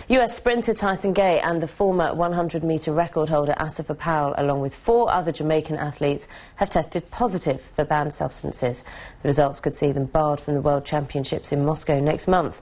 US sprinter Tyson Gay and the former 100-metre record holder Asafa Powell, along with 4 other Jamaican athletes, have tested positive for banned substances. The results could see them barred from the World Championships in Moscow next month.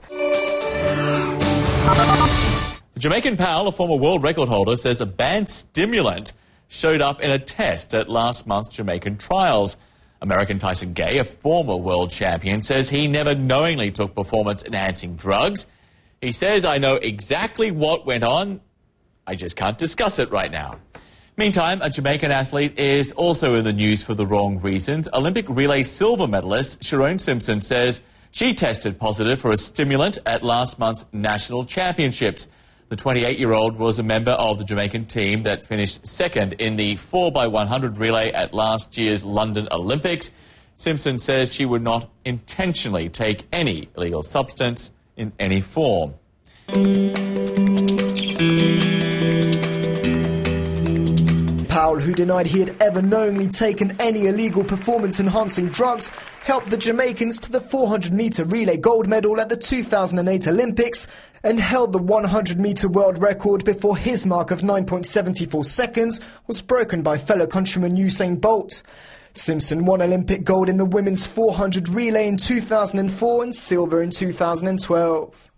The Jamaican Powell, a former world record holder, says a banned stimulant showed up in a test at last month's Jamaican trials. American Tyson Gay, a former world champion, says he never knowingly took performance-enhancing drugs. He says, "I know exactly what went on. I just can't discuss it right now." Meantime, a Jamaican athlete is also in the news for the wrong reasons. Olympic relay silver medalist Sherone Simpson says she tested positive for a stimulant at last month's national championships. The 28-year-old was a member of the Jamaican team that finished second in the 4x100 relay at last year's London Olympics. Simpson says she would not intentionally take any illegal substance in any form. Powell, who denied he had ever knowingly taken any illegal performance-enhancing drugs, helped the Jamaicans to the 400-metre relay gold medal at the 2008 Olympics and held the 100-metre world record before his mark of 9.74 seconds was broken by fellow countryman Usain Bolt. Simpson won Olympic gold in the women's 400 relay in 2004 and silver in 2012.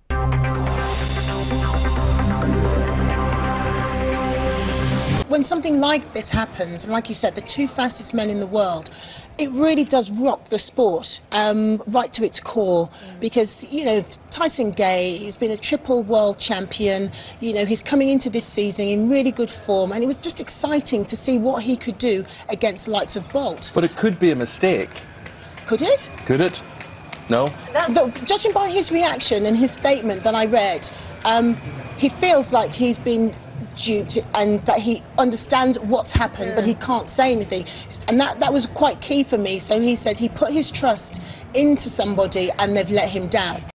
When something like this happens, and like you said, the 2 fastest men in the world, it really does rock the sport right to its core. Because, you know, Tyson Gay, he's been a triple world champion. You know, he's coming into this season in really good form, and it was just exciting to see what he could do against the likes of Bolt. But it could be a mistake. Could it? Could it? No? Judging by his reaction and his statement that I read, he feels like he's been duped and that he understands what's happened, but he can't say anything. And that was quite key for me. So he said he put his trust into somebody and they've let him down.